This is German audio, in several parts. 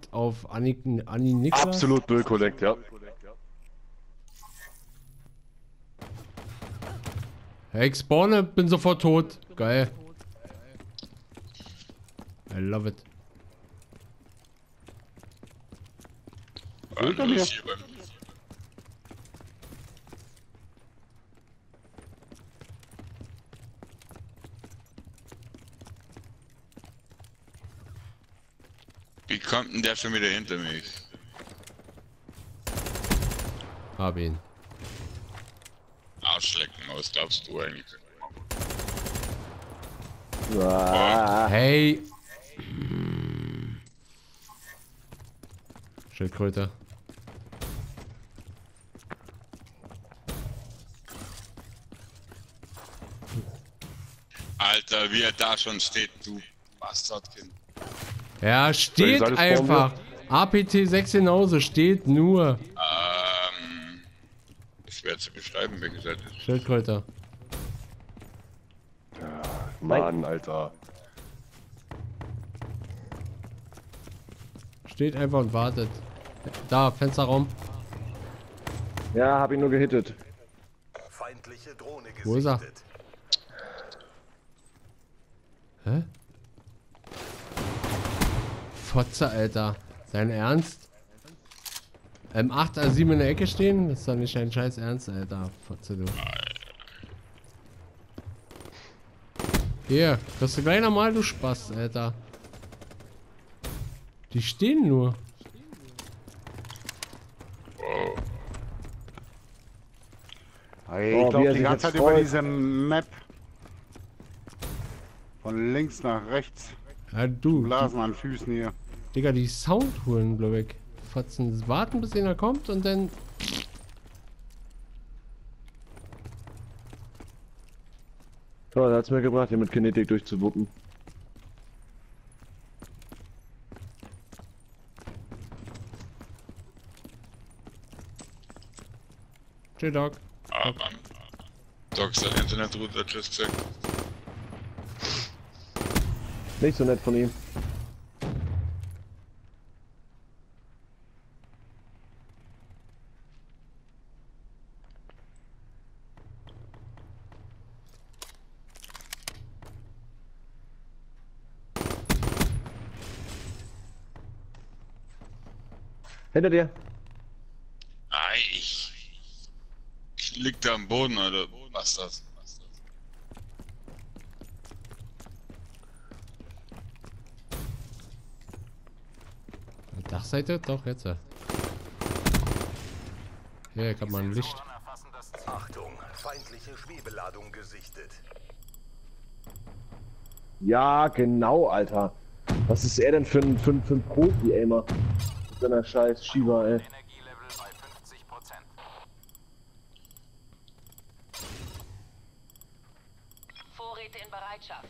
Collect auf Anni Niklas? Absolut Müll Collect, ja. Hey, ich spawne, bin sofort tot. Geil. I love it. Hinter mir. Wie kommt denn der schon wieder hinter mich? Hab ihn. Arschlecken, was glaubst du eigentlich? Hey. Schildkröte. Alter, wie er da schon steht, du Bastardkind. Ja, steht einfach. APT 6 genauso, steht nur. Schwer zu beschreiben, wie gesagt. Schildkröte. Mann, Alter. Steht einfach und wartet. Da, Fensterraum. Ja, hab ihn nur gehittet. Feindliche Drohne gesichtet. Wo ist er? Hä? Fotze, Alter. Sein Ernst? 8 A7 in der Ecke stehen? Das ist doch nicht dein scheiß Ernst, Alter. Fotze, du. Hier, kriegst du gleich nochmal, du Spaß, Alter. Die stehen nur. Hey, ich glaube die ganze Zeit über diese Map. Von links nach rechts. Ja, du. Blasen an Füßen hier. Digga, die Sound holen, glaube ich. Fotzen, warten, bis einer kommt und dann. So, der hat's mir gebracht, hier mit Kinetik durchzuwuppen. Tschö, Doc. Ah, Mann. Doc ist ein Internetrouter, hat tschüss gesagt. Nicht so nett von ihm. Hinter dir. Ei, ich lieg da am Boden, oder was das? Dachseite? Doch, jetzt. Hier, ich hab mal ein Licht. Achtung, feindliche Schwebeladung gesichtet. Ja, genau, Alter. Was ist er denn für ein Profi-Aimer? Mit seiner scheiß Shiva, ey. Energielevel bei 50%. Vorräte in Bereitschaft.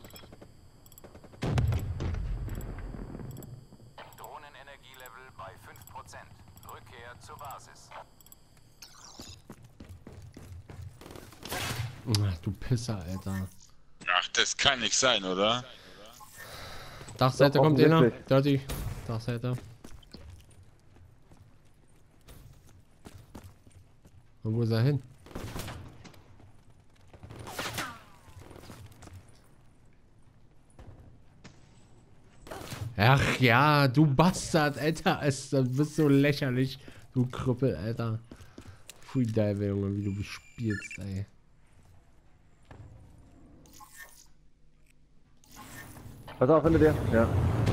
Drohnenenergielevel bei 5%. Rückkehr zur Basis. Ach, du Pisser, Alter. Ach, das kann nicht sein, oder? Dachseite Doch, kommt einer. offensichtlich. Dirty. Dachseite. Und wo ist er hin? Ach ja, du Bastard, Alter. Du bist so lächerlich. Du Krüppel, Alter. Pfui Dive, Junge, wie du bespielst, ey. Pass auf, hinter dir. Ja.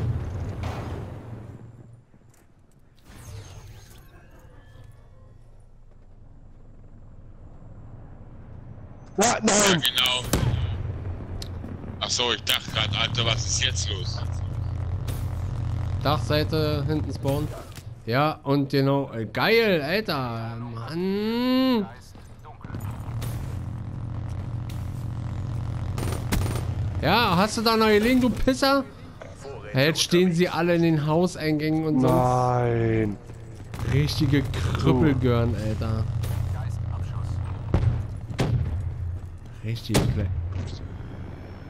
Ja, genau. Ach so, ich dachte gerade, Alter, was ist jetzt los? Dachseite hinten spawnen. Ja, und genau. Geil, Alter. Mann. Ja, hast du da noch gelegen, du Pisser? Ja, jetzt stehen sie alle in den Hauseingängen und sonst. Nein. Richtige Krüppelgörn, Alter. Richtig.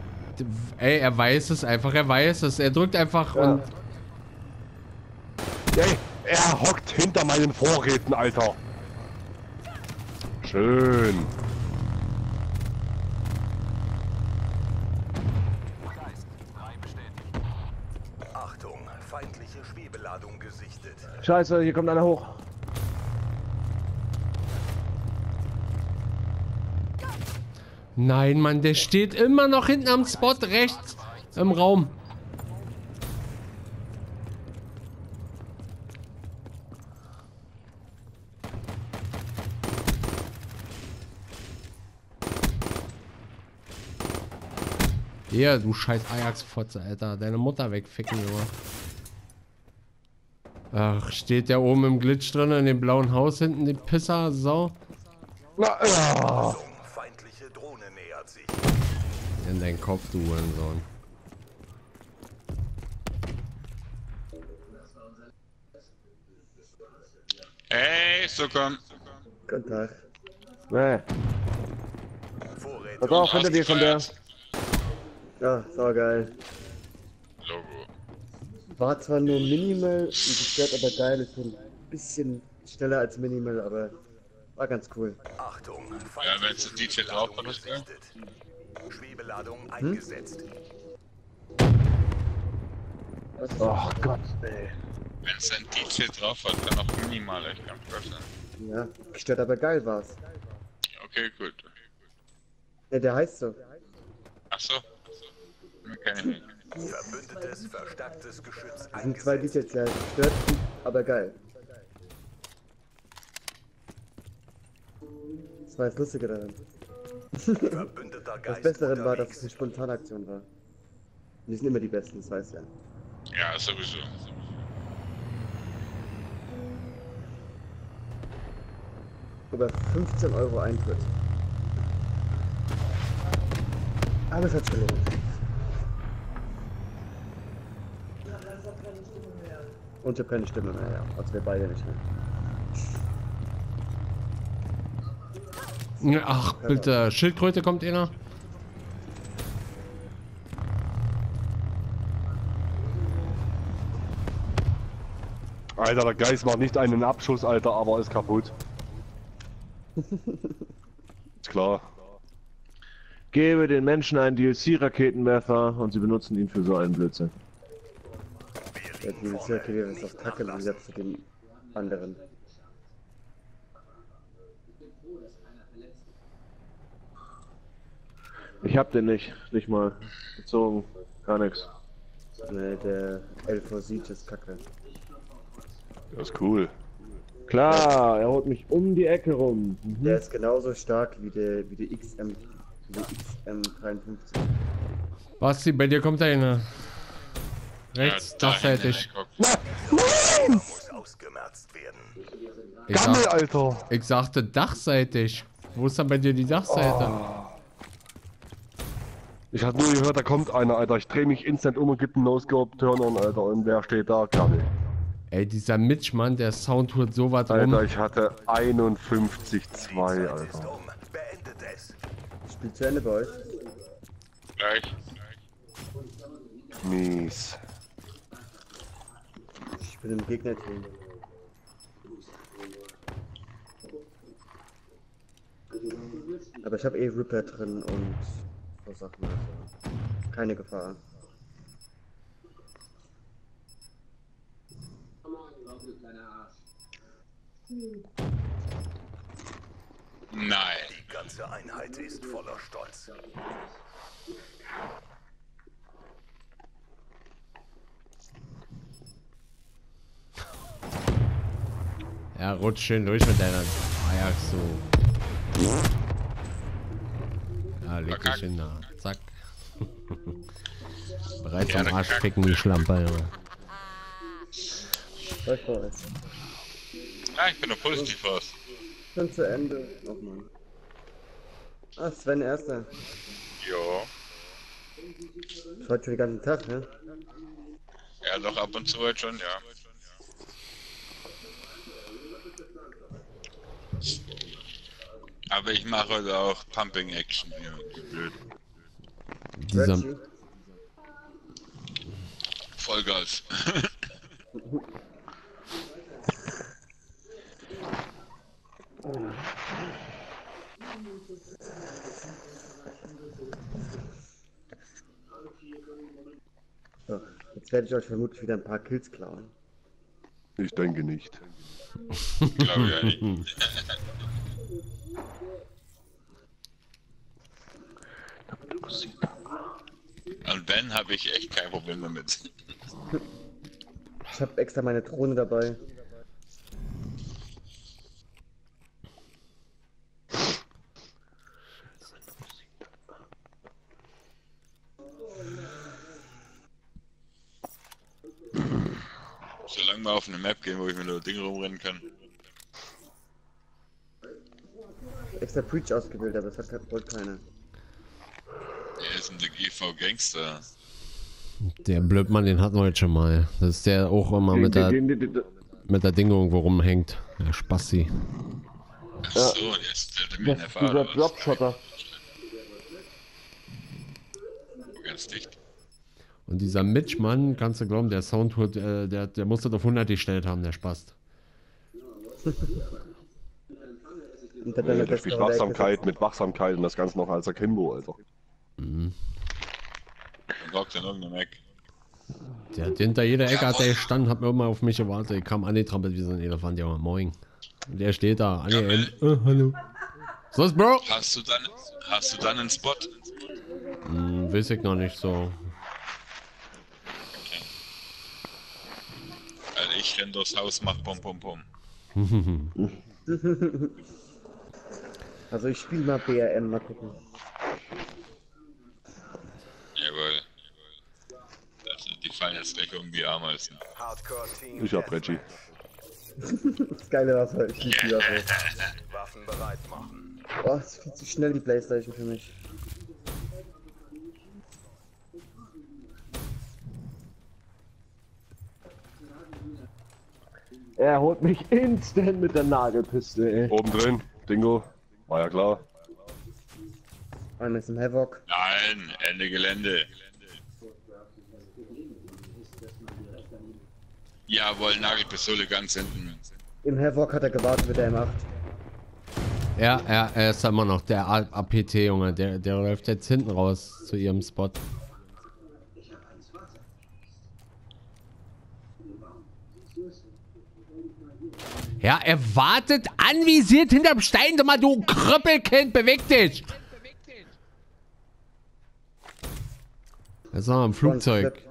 Ey, er weiß es einfach, er weiß es. Er drückt einfach Ja. und. Ey, er hockt hinter meinen Vorräten, Alter. Schön. Geist. 3 bestätigt. Achtung, feindliche Schwebeladung gesichtet. Scheiße, hier kommt einer hoch. Nein, Mann, der steht immer noch hinten am Spot rechts im Raum. Ja, du scheiß Ajax-Fotze, Alter. Deine Mutter wegficken, Junge. Ach, steht der oben im Glitch drin in dem blauen Haus hinten, die Pisser, Sau. Na, ja. Feindliche Drohne nähert sich. In deinen Kopf, du Hurensohn. Hey, so komm. Guten Tag. Nee. Vorräte Pass auf, hinter dir schon der. Ja, saugeil. Logo. War zwar nur Minimal und gestört, aber geil. Ist so ein bisschen schneller als Minimal, aber war ganz cool. Achtung, Ja, wenn es ein DJ drauf hat, ist ja. gesichtet. Schwebeladung eingesetzt. Ach Gott, ey. Wenn es ein DJ drauf hat, dann auch minimal, echt ganz krass sein. Ja, gestört, aber geil war's. Okay, gut. Ja, der heißt so. Ach so. Okay. Verbündetes verstärktes Geschütz Das sind 2 eingesetzt. Details, ja. Gestört, aber geil. Das war das Lustige daran. Verbündeter Das Geist Bessere war, dass es unterwegs. eine Spontanaktion war. Die sind immer die Besten, das weiß ja. Ja, sowieso. Über 15 € Eintritt. Aber es hat schon gelohnt. Und ich habe keine Stimme mehr, ja. Also wir beide nicht mehr. Ach, bitte. Schildkröte kommt einer. Alter, der Geist macht nicht einen Abschuss, Alter, aber ist kaputt. Ist klar. Gebe den Menschen einen DLC-Raketenwerfer und sie benutzen ihn für so einen Blödsinn. Der DLC-Arcade ist auf Kacke im Gegensatz zu den anderen. Ich hab den nicht mal gezogen. Gar nichts. Ne, der L4 Siege ist Kacke. Das ist cool. Klar, er holt mich um die Ecke rum. Der ist genauso stark wie der XM53. Basti, bei dir kommt einer. Rechts, Ja, da dachseitig. hinten, Muss ausgemerzt werden. Ich, Gammel, sag, Alter! ich sagte dachseitig. Wo ist denn bei dir die Dachseite? Ich hab nur gehört, da kommt einer, Alter. Ich dreh mich instant um und gib einen No-Scope-Turn, Alter. Und wer steht da? Gammel. Ey, dieser Mitch, Mann, der Sound tut so was Alter, rum. ich hatte 51,2, Zeit ist Alter. Beendet es. Spielt zu Ende bei euch. Gleich. Mies. Ich bin im Gegnerteam. Aber ich habe eh Ripper drin und so Sachen, also keine Gefahr. Nein. Die ganze Einheit ist voller Stolz. Ja, rutsch schön durch mit deiner Ajax so. Ja, leg dich hin da. Zack. Bereits am Arsch ficken die Schlampe, Junge. Läuft bei euch. Ja, ich bin nur positiv aus. Schon zu Ende. Oh Mann. Ah, Sven Erster. Jo. Das heute schon den ganzen Tag, ne? Ja, doch ab und zu halt schon, ja. Aber ich mache heute auch Pumping Action hier. Blöd. Dieser, Reggie. Vollgas. werde ich euch vermutlich wieder ein paar Kills klauen. Ich denke nicht. Glaube ja nicht. Und Ben habe ich echt kein Problem damit. Ich habe extra meine Drohne dabei. Solange wir auf eine Map gehen, wo ich mit nur Ding rumrennen kann. Extra Preach ausgewählt, aber das hat wohl keiner. Er ist ein GV Gangster. Der Blödmann, den hatten wir heute schon mal. Das ist der auch immer mit der Ding irgendwo rumhängt. Der Spassi. Achso, jetzt der mir Das ist erfahren. dieser Dropshotter. Ganz dicht. Und dieser Mitchmann, kannst du glauben, der Sound, der musste auf 100 gestellt haben, der Spast. Und dann Der spielt Wachsamkeit mit Wachsamkeit und das Ganze noch als Akimbo, Alter. Dann rockt in irgendeinem Eck. Der hat hinter jeder Ecke hat der gestanden, hat mir immer auf mich gewartet. Ich kam angetrampelt wie so ein Elefant, ja, moin. Und der steht da, hallo. So ist Bro. Hast du dann einen Spot? Weiß ich noch nicht so. Also ich renn durchs Haus, mach Pum Pum Pum. Also ich spiele mal BRM, mal gucken. Jawohl. Die fallen jetzt gleich irgendwie Ameisen. Hardcore-Team. Ich hab Reggie. Das geile Wasser, ich liebe die Waffe. Waffen bereit machen. Boah, das ist viel zu schnell die Playstation für mich. Er holt mich instant mit der Nagelpiste, ey. Oben drin, Dingo. War ja klar. Einer ist im Havoc. Nein, Ende Gelände. Jawohl, Nagelpistole ganz hinten. Im Havoc hat er gewartet mit der M8. Ja, er ist immer noch der APT, Junge. Der läuft jetzt hinten raus zu ihrem Spot. Ja, er wartet anvisiert hinterm Stein. Sag mal, du Krüppelkind, beweg dich! Er ist noch am Flugzeug.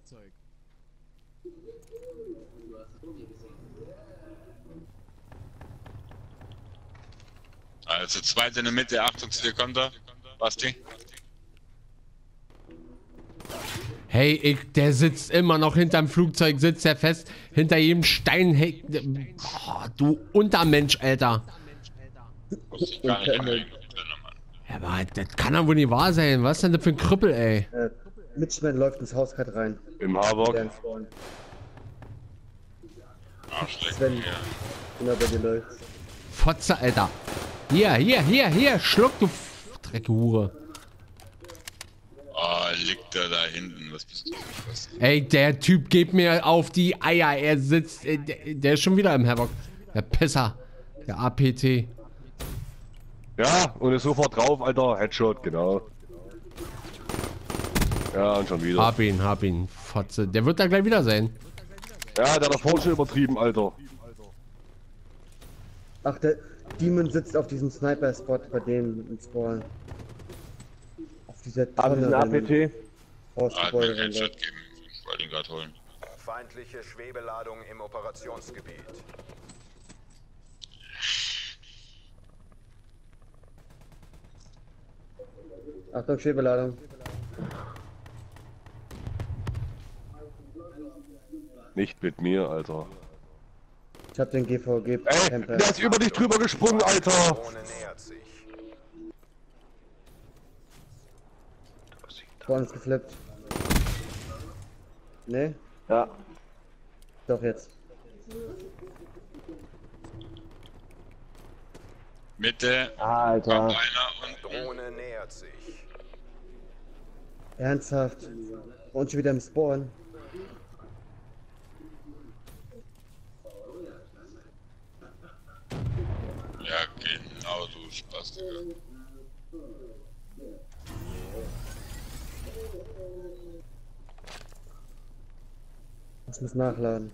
Also zweite in der Mitte, Achtung zu dir kommt er. Basti. Hey, der sitzt immer noch hinterm Flugzeug, sitzt er fest, hinter jedem Stein. Hey, du Untermensch, Alter. Wusste ich gar nicht, drin, Mann. Ja, aber das kann doch wohl nicht wahr sein. Was ist denn das für ein Krüppel, ey? Mitchman läuft ins Haus gerade rein. Im Havoc. Arschleck. Sven, Ja. genau bei dir läuft. Fotze, Alter. Hier, schluck, du Dreckhure. Oh, liegt er da hinten. Was bist du für was? Ey, der Typ geht mir auf die Eier. Er sitzt, der ist schon wieder im Havoc. Der Pisser. Der APT. Ja, und ist sofort drauf, Alter. Headshot, genau. Ja, und schon wieder. Hab ihn, Fotze. Der wird da gleich wieder sein. Ja, der hat das vorhin schon übertrieben, Alter. Ach, der Demon sitzt auf diesem Sniper-Spot bei denen im Spawn. Auf dieser Aber Tonne. diesen APT. Aus Ah, hat mir Gebäude einen rein. Headshot geben. Ich wollte ihn gerade holen. Feindliche Schwebeladung im Operationsgebiet. Achtung, Schwebeladung. Nicht mit mir, Alter. Ich hab den GVG Ey, Camper. der ist über dich drüber gesprungen, Alter. Drohne nähert sich. Spawn ist geflippt. Ne? Ja. Doch jetzt. Mitte. Alter. Kommt einer und Drohne nähert sich. Ernsthaft. Und schon wieder im Spawn. ja, genau, du Spastiker. Ich muss nachladen.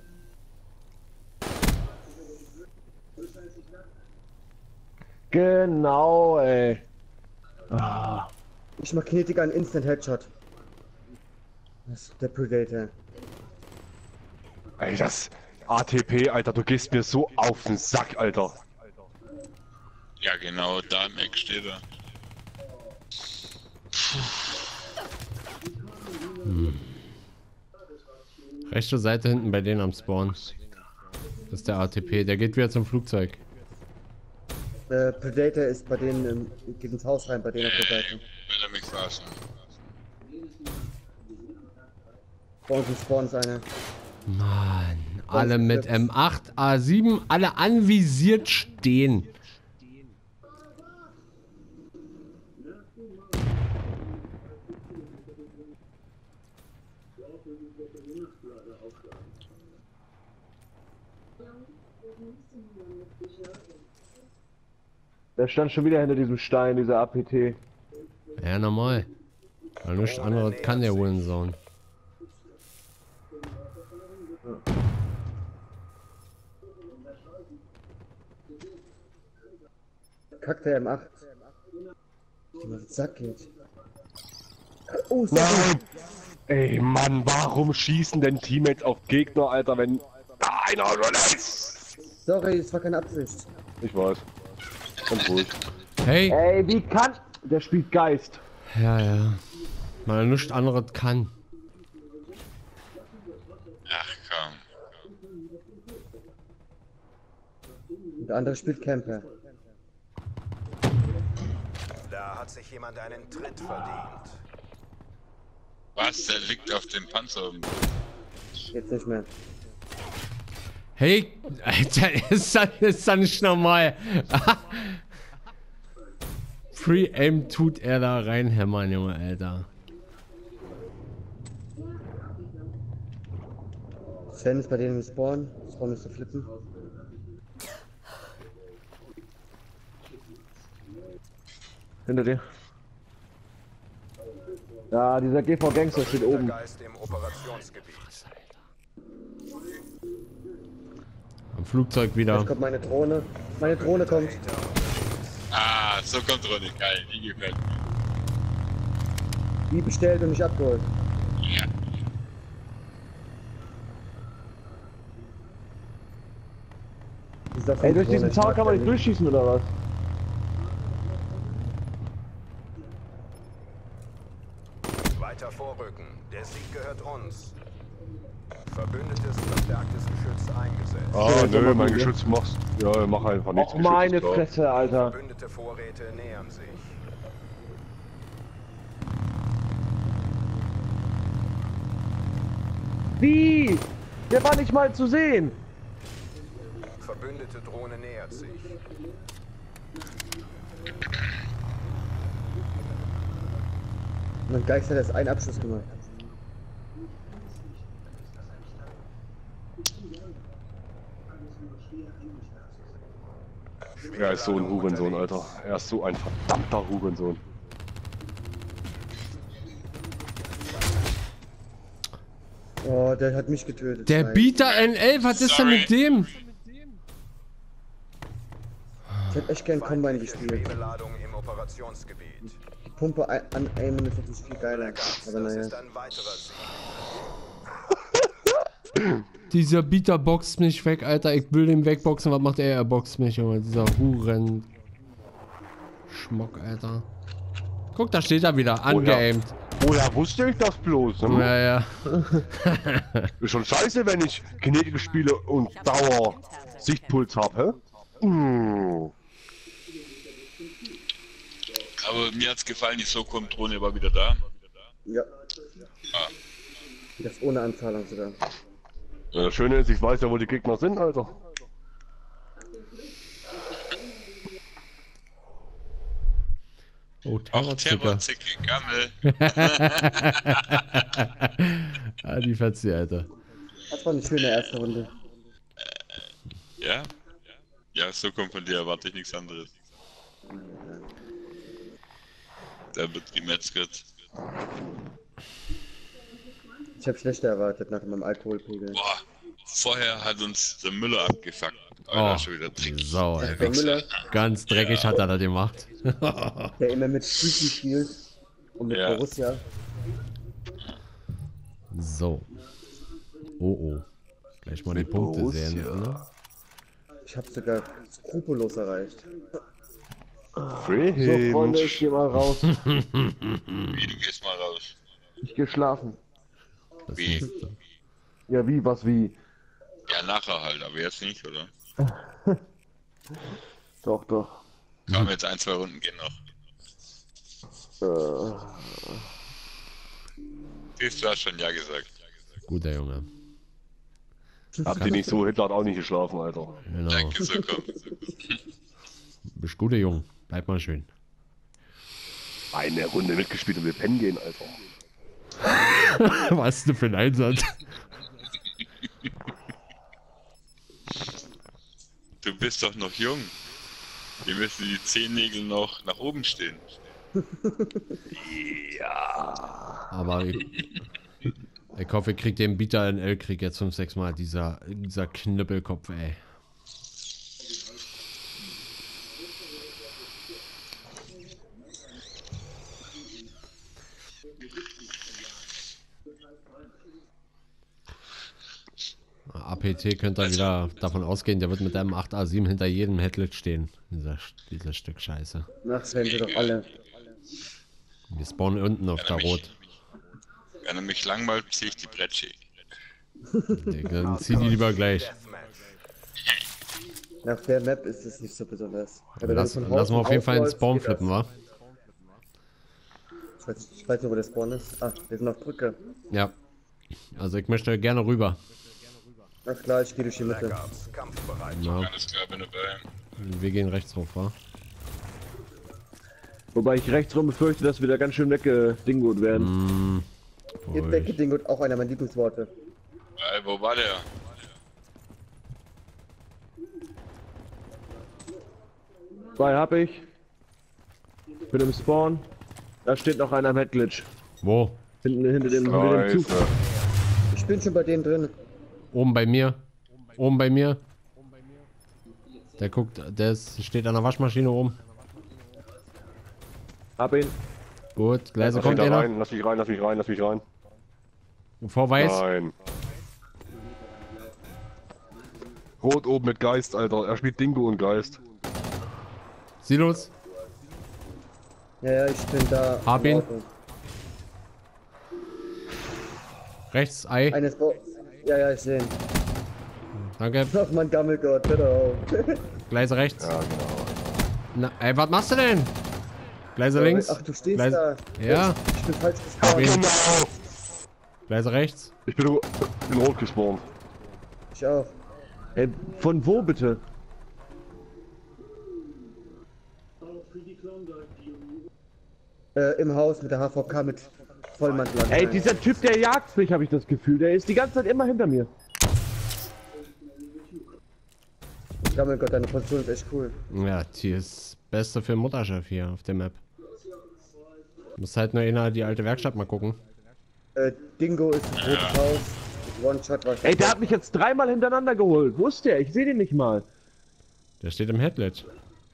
Genau, ey. Ah. Ich mach Kinetik an Instant Headshot. Das ist der Predator. Ey, das ATP, Alter, du gehst mir so auf den Sack, Alter. Ja, genau, da im Eck steht er. Rechte Seite hinten bei denen am Spawn. Das ist der ATP, der geht wieder zum Flugzeug. Predator ist bei denen, geht ins Haus rein, bei denen auf der Seite. Will er mich verarschen? Bei uns im Spawn ist einer. Mann, alle mit M8, A7, alle anvisiert stehen. Der stand schon wieder hinter diesem Stein, dieser APT. Ja, normal. Weil nichts anderes kann der Hurensohn. Kackt der M8. Die mal Sack geht. Oh, Nein! Ey, Mann, warum schießen denn Teammates auf Gegner, Alter, wenn da einer nur ist? Sorry, es war keine Absicht. Ich weiß. Ganz ruhig. Hey! Ey, wie kann... Der spielt Geist. Ja, ja. Weil er nichts anderes kann. Ach komm. Und der andere spielt Camper. Da hat sich jemand einen Tritt verdient. Was? Der liegt auf dem Panzer. Jetzt nicht mehr. Hey! Alter, ist das nicht normal? Free Aim tut er da reinhämmern, Junge, Alter. Sven ist bei denen im Spawn. Spawn ist zu flippen. Hinter dir. Ja, dieser GV Gangster steht oben. Geist im Operationsgebiet. Am Flugzeug wieder. Jetzt kommt meine Drohne. Meine Drohne kommt. Ah, so kommt Ronny. Geil, die gefällt mir. Die bestellt und nicht abgeholt. Ja. Dieser Ey, durch diesen Drohne, Zaun kann man nicht durchschießen, oder was? Weiter vorrücken. Der Sieg gehört uns. Verbündetes verstärktes Geschütz eingesetzt. Ah, nö, mein Geschütz machst. Ja, mach einfach nichts. Och, meine Geschütz ist da. Fresse, Alter. Verbündete Vorräte nähern sich. Wie? Der war nicht mal zu sehen. Verbündete Drohne nähert sich. Und Geister hat erst einen Abschuss gemacht. Er ist so ein Hurensohn, Alter. Er ist so ein verdammter Hurensohn. Oh, der hat mich getötet. Der Nein. Bieter N11, was ist denn mit dem? Ich hätte echt gern Combine gespielt. Schwebeladung im Operationsgebiet. Die Pumpe an Aimen ist natürlich viel geiler. Das Aber naja. ist ein weiterer Sieg. Dieser Bieter boxt mich weg, Alter. Ich will den wegboxen. Was macht er? Er boxt mich, Junge. Dieser Huren. Schmuck, Alter. Guck, da steht er wieder. Angeaimt. Woher wusste ich das bloß? Ne? Ja, ja. Ist schon scheiße, wenn ich Kinetik spiele und Dauer Sichtpuls habe, hä? Aber mir hat's gefallen, die SOCOM-Drohne war wieder da. Ja. Ah. Das ohne Anzahlung sogar. Ja, das Schöne ist, ich weiß ja, wo die Gegner sind, Alter. Oh, Auch Terrorzicker. Terrorzicke, Gammel. Ah, die Fetzi, Alter. Das war eine schöne erste Runde. Ja? Ja, SOCOM von dir erwarte ich nichts anderes. Da wird gemetzgert. Ich habe schlechter erwartet nach meinem Alkoholpegel. Boah, vorher hat uns der Müller abgefuckt. Alter, Oh, schon wieder dreckig. Sau, ey. Der Müller, Ganz dreckig hat er das gemacht. der immer mit Spielchen spielt und mit Ja. Borussia. So. Oh. Gleich mal die Punkte sehen, oder? Ich habe sogar skrupellos erreicht. So, Freunde, ich geh mal raus. Wie, du gehst mal raus. Ich geh schlafen. Das Wie? nächste. Ja, wie, was, wie? Ja, nachher halt, aber jetzt nicht, oder? Doch, doch. Komm, jetzt 1, 2 Runden gehen noch. Siehst du, hast schon ja gesagt. Guter Junge. Habt ihr nicht so, Hitler hat auch nicht geschlafen, Alter. Genau. Danke, so komm. Bist guter Junge. Bleib mal schön. Eine Runde mitgespielt und wir pennen gehen, Alter. Was denn für ein Einsatz? Du bist doch noch jung. Hier müssen die Zehennägel noch nach oben stehen. Aber ich hoffe, ich krieg den Bieter in L-Krieg jetzt 5, 6 Mal. Dieser Knüppelkopf, ey. APT könnte wieder davon ausgehen, der wird mit einem 8A7 hinter jedem Headlet stehen. Dieser Stück Scheiße. Nachts werden sie doch alle. Wir spawnen unten auf der Rot. Wenn er mich langweilt, ziehe ich die Bretsche. Dann zieh die lieber gleich. Nach der Map ist es nicht so besonders. Aber wenn Lass du von wir Haus auf jeden Fall ins aufläufst, Spawn geht das. flippen, wa? Ich weiß nicht, wo der Spawn ist. Ah, wir sind auf Brücke. Ja. Also ich möchte gerne rüber. Ach klar, ich gehe durch die Mitte. Blackouts, kampfbereit. Ja, Alles klar, bin dabei. wir gehen rechts rauf, wa? Wobei ich rechts rum befürchte, dass wir da ganz schön weggedingot werden. Ihr weggedingt auch einer meiner Lieblingsworte. Wo war der? Zwei hab ich. Bin im Spawn. Da steht noch einer am Headglitch. Wo? Hinter dem Zug. Ich bin schon bei denen drin. Oben bei mir. Oben bei mir. Der guckt, steht an der Waschmaschine oben. Hab ihn. Gut, Gleise Lass mich kommt da einer. rein, lass mich rein, lass mich rein, lass mich rein. Vor weiß. Nein. Rot oben mit Geist, Alter. Er spielt Dingo und Geist. Silos. Ja, ich bin da. Hab im ihn. Auto. Rechts, Ei. Eines Ja, ich sehe ihn. Danke. Ach man, Gammelgott, hör doch auf. Gleise rechts. Ja, genau. Na, ey, was machst du denn? Gleise links. Ach, du stehst Gleise, da. ja. Ich bin falsch Hab ihn. gespawnt. Gleise rechts. Ich bin in Rot gespawnt. Ich auch. Ey, von wo bitte? Im Haus mit der HVK mit Vollmantel. Ey, dieser Typ, der jagt mich, habe ich das Gefühl. Der ist die ganze Zeit immer hinter mir. Gammelgott, deine Position ist echt cool. Ja, hier ist das Beste für den Mutterchef hier auf der Map. Muss halt nur in die alte Werkstatt mal gucken. Dingo ist ein rotes Haus. One-Shot war Ey, der hat mich jetzt dreimal hintereinander geholt. Wo ist der? Ich sehe den nicht mal. Der steht im Headlet.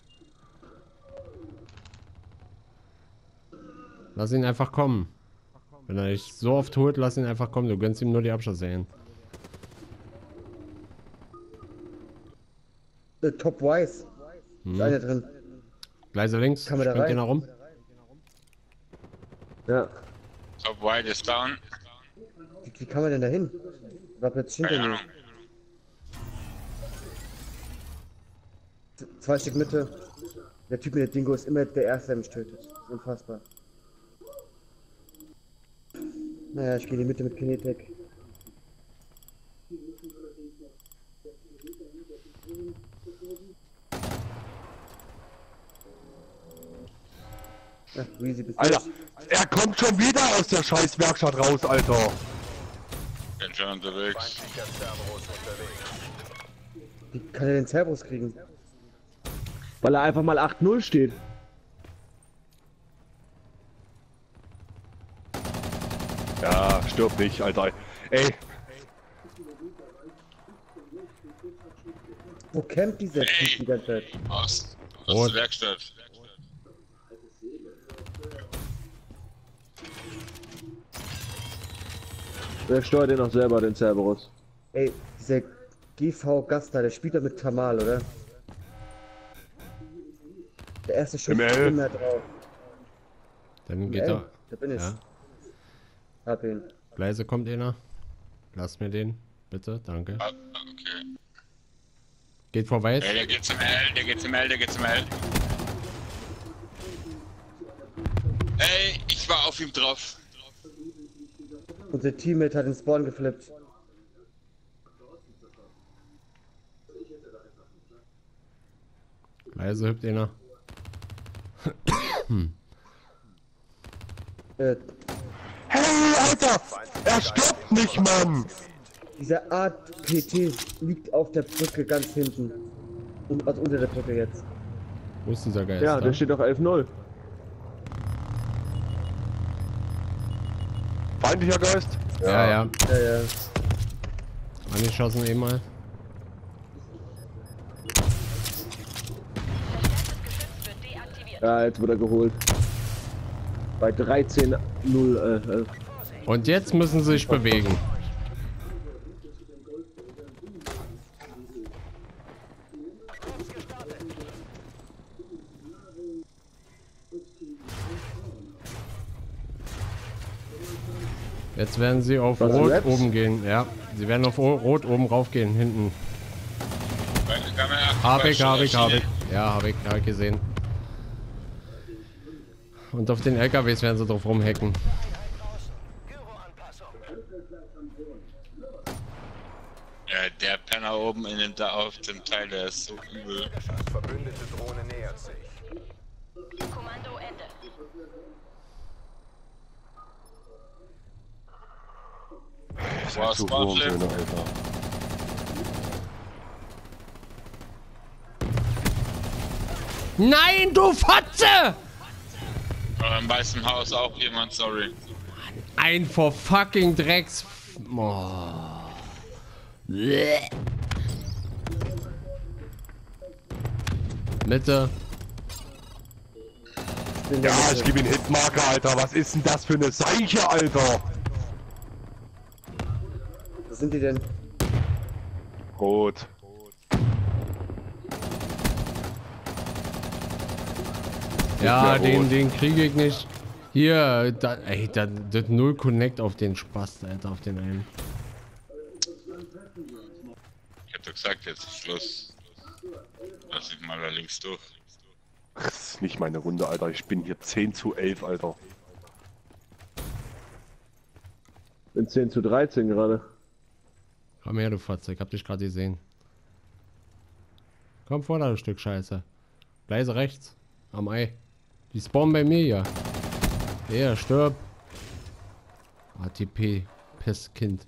Lass ihn einfach kommen. Wenn er dich so oft holt, lass ihn einfach kommen. Du gönnst ihm nur die Abschlussserien. Top Wise. Ist einer drin. Gleise links. Kann man da Springt rein? einer rum. Ja. Top White ist down. Wie kann man denn da hin? War plötzlich hinter Keine mir. Ahnung. 2 Stück Mitte. Der Typ mit der Dingo ist immer der Erste, der mich tötet. Unfassbar. Naja, ich gehe in die Mitte mit Kinetic. Ach, Weezy, bist du Alter, das? er kommt schon wieder aus der scheiß Werkstatt raus, Alter. Bin schon unterwegs. Feindlicher Cerberus unterwegs. Wie kann er den Cerberus kriegen? Weil er einfach mal 8-0 steht. Ja, stirb nicht, Alter. Ey, Wo campt dieser Typ die ganze Zeit? Aus Rot. der Werkstatt. Wer steuert den auch selber, den Cerberus? Ey, dieser GV Gasta, der spielt doch mit Tamal, oder? Der erste Schuss ist ML. immer drauf. Dann geht Ey, er. da bin ich. Ja. Hab ihn. Gleise kommt einer. Lass mir den. Bitte, danke. Ah, okay. Geht vor weiß. Ey, der geht zum L, der geht zum L, der geht zum L. Ey, ich war auf ihm drauf. Unser Teammate hat den Spawn geflippt. Gleise hüpft einer. hey, Alter! Er stirbt nicht, Mann! Dieser Art PT liegt auf der Brücke ganz hinten. Also unter der Brücke jetzt. Wo ist dieser Geist? Ja, da? da steht doch 11-0. Feindlicher Geist? Ja, ja. Ja, ja. Angeschossen eben mal. Ja, jetzt wird er geholt. Bei 13-0. Und jetzt müssen sie sich bewegen. Jetzt werden sie auf Was, Rot Raps? oben gehen. Ja, sie werden auf Rot oben raufgehen, hinten. Hab ich. Ja, hab ich gesehen. Und auf den LKWs werden sie drauf rumhacken. Ja, der Penner oben in dem, da auf dem Teil, der ist so übel. Verbündete Drohne nähert sich. Kommando Ende. Boah, So Sparflip. Wurmsöhne, Alter. Nein, du Fotze! Im weißen Haus auch jemand, sorry. Ein vor fucking Drecks... Oh. Bleh. Mitte. Ja, ich gebe ihn Hitmarker, Alter. Was ist denn das für eine Seiche, Alter? Wo sind die denn? Rot. Ja, Nicht mehr rot. den kriege ich nicht. Hier, da, ey, das null Connect auf den Spaß, Alter, auf den einen. Ich hab doch gesagt, jetzt ist Schluss. Lass ich mal da links durch. Das ist nicht meine Runde, Alter. Ich bin hier 10-11, Alter. Bin 10-13 gerade. Komm her, du Fotze, ich hab dich gerade gesehen. Komm vor, da, du Stück Scheiße. Gleise rechts. Am Ei. Die spawnen bei mir hier. Der stirb. ATP. Pestkind.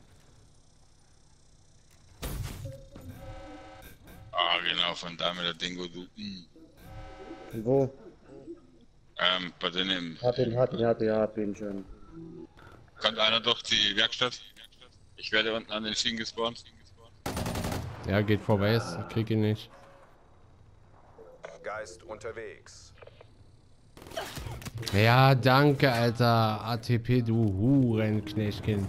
Ah, genau, von da mit der Dingo, du. Wo? Bei denen im... Hab ihn schon. Kommt einer durch die Werkstatt? Ich werde unten an den Schienen gespawnt. Ja, geht vorbei, ich krieg ihn nicht. Geist unterwegs. Ja, danke, Alter. ATP, du Hurenknechtchen.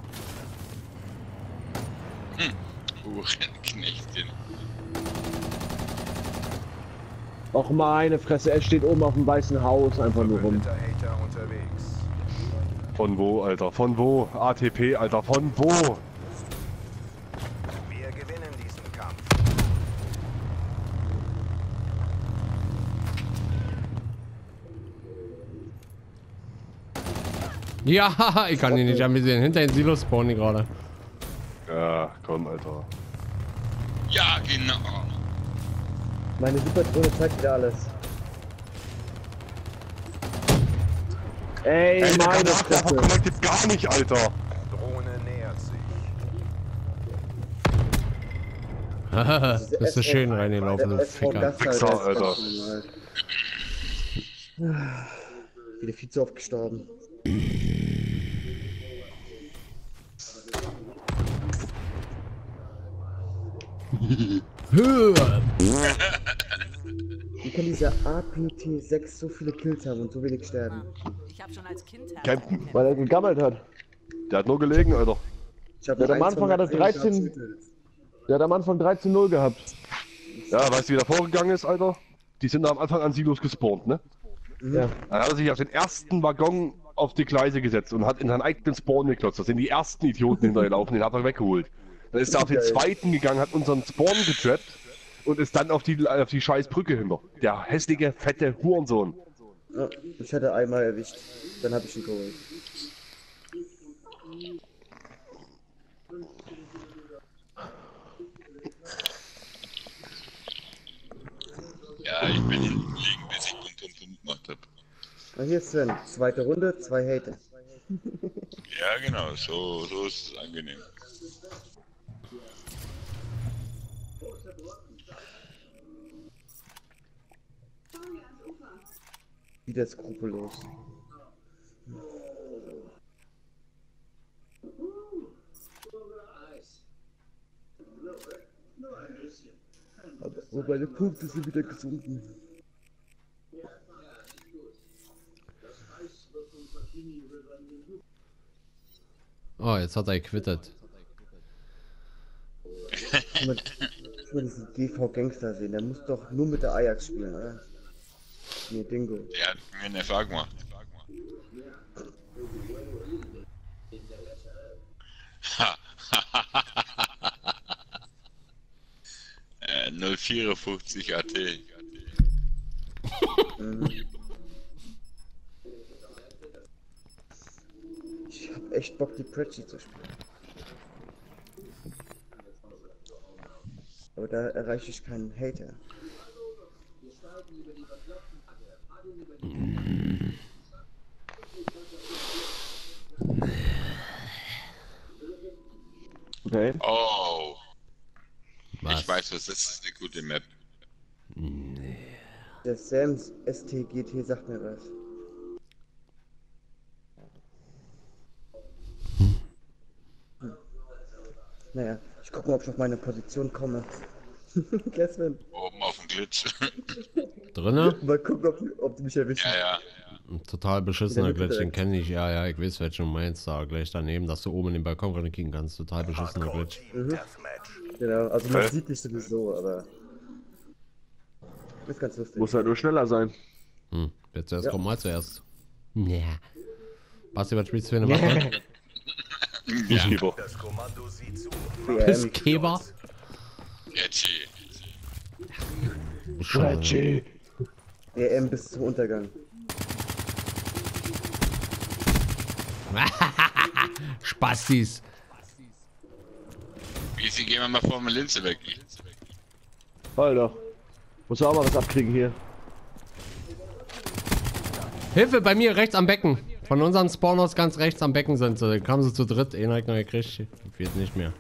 Uhrenknechtchen. Och meine Fresse, er steht oben auf dem weißen Haus einfach nur rum. Verbündeter Hater unterwegs. Von wo, Alter? Von wo? ATP, Alter. Von wo? Wir gewinnen diesen Kampf. Ja, ich kann ihn nicht amüsieren. Hinter den Silos spawnen die gerade. Ja, komm, Alter. Ja, genau. Meine Superdrohne zeigt wieder alles. Ey, Ey, der meine Kanal Fresse. connectet gar nicht, Alter. Drohne nähert sich. Bist du schön reingelaufen, du Ficker. Wichser, Alter. Wieder viel zu oft gestorben. Wie kann dieser APT-6 so viele Kills haben und so wenig sterben? Ich habe schon als Kind Campen. Weil er gegammelt hat. Der hat nur gelegen, Alter. Ich hab Der hat am eins Anfang von hat er den 13. getötet. Der hat am Anfang 13-0 gehabt. Ja, weißt du, wie der vorgegangen ist, Alter? Die sind da am Anfang an Silos gespawnt, ne? Ja. Dann hat er sich auf den ersten Waggon auf die Gleise gesetzt und hat in seinen eigenen Spawn geklotzt. Da sind die ersten Idioten hintergelaufen, den hat er weggeholt. Dann ist er auf den zweiten gegangen, hat unseren Spawn getrappt und ist dann auf die scheiß Brücke hinter. Der hässliche, fette Hurensohn. Ja, ich hatte einmal erwischt, dann habe ich ihn geholt. Ja, ich bin hinten liegen, bis ich Punkt gemacht hab. Ah, hier ist Sven, zweite Runde, 2 Hater. Ja, genau, so ist es angenehm. Wieder skrupellos. Aber meine Punkte sind wieder gesunken. Oh, jetzt hat er gequittert. Guck mal diesen GV-Gangster sehen, der muss doch nur mit der Ajax spielen, oder? Nee, Dingo. Der hat mir eine FA gemacht. Ha. 054 AT. Ich hab echt Bock, die Pretzi zu spielen. Aber da erreiche ich keinen Hater. Okay. Oh. Was? Ich weiß, was das ist, eine gute Map. Der Sams STGT sagt mir was. Naja, ich guck mal, ob ich auf meine Position komme. Sven. Oben auf dem Glitch. Drinne? Mal gucken, ob die mich erwischen. Ja, ja. Ein total beschissener Ja, Glitch, den direkt. kenne ich. Ja, ja, ich weiß, welchen du meinst. Da gleich daneben, dass du oben in den Balkon rennen kannst. Total beschissener Hardcore Glitch. Team Deathmatch. Genau, also man sieht dich sowieso, aber... Ist ganz lustig. Muss halt nur schneller sein. Hm, wer zuerst Ja. kommt, mal zuerst. Ja. Basti, was spielst du für eine Waffe? Fußgeber. Das Kommando sieht zu. Pissgeber? Edgy. Scheiße. EM bis zum Untergang. Spastis. Easy, gehen wir mal vor der Linse weg. Alter. Muss ja auch mal was abkriegen hier. Hilfe, bei mir rechts am Becken. Von unseren Spawners ganz rechts am Becken sind sie. Da kamen sie zu dritt. Einer hat noch gekriegt. Wird nicht mehr.